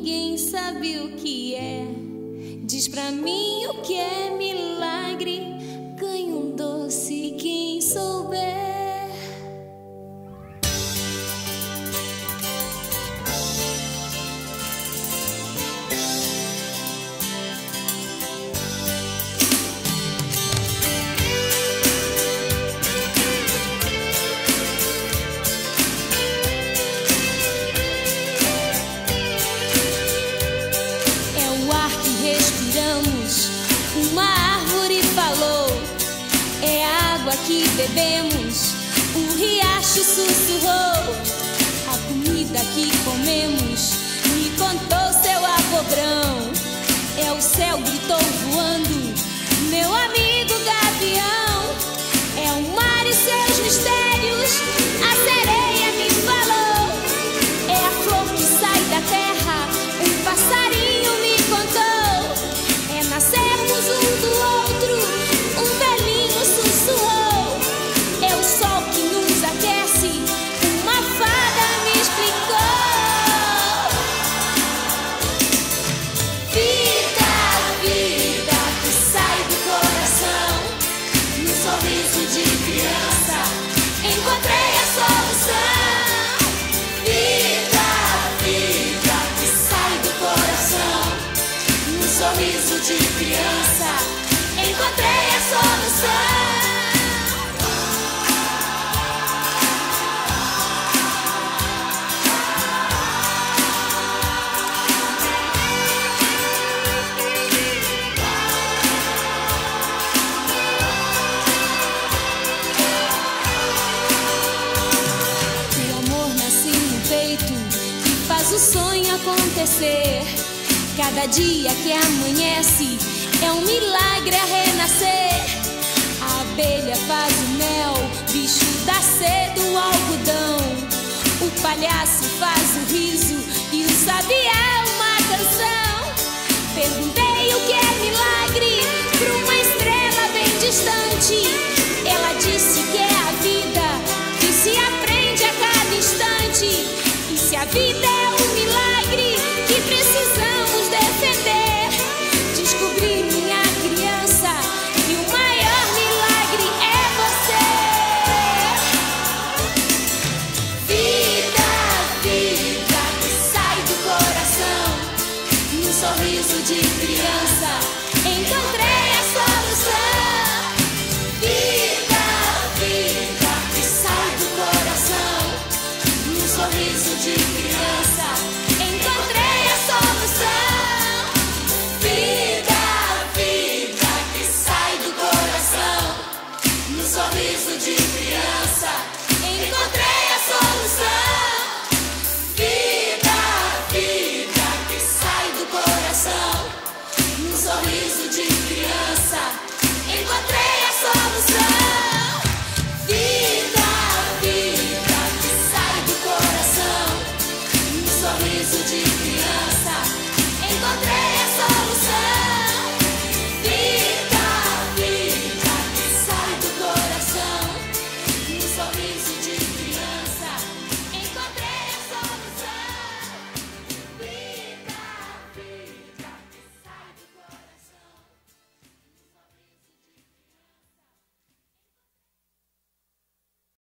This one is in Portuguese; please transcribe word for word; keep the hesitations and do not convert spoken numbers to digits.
ninguém sabe o que é. Diz pra mim o que é milagre. Ganhe um doce quem souber. Que bebemos, o riacho sussurrou. A comida que comemos me contou seu avô-grão. É o céu gritou voando, meu amigo gavião. É o mar e seus mistérios, a sereia me falou. É a flor que sai da terra, um passarinho me contou. É nascermos um do outro, um velhinho sussurrou. Sorriso de criança, encontrei a solução. O amor nasce no peito e faz o sonho acontecer. Cada dia que amanhece é um milagre a renascer. A abelha faz o mel, bicho dá cedo o algodão. O palhaço faz o riso e o sabiá